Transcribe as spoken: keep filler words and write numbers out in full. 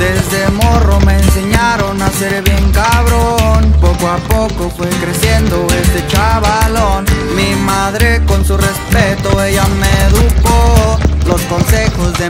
Desde morro me enseñaron a ser bien cabrón. Poco a poco fue creciendo este chavalón. Mi madre con su respeto, ella me educó. Los consejos de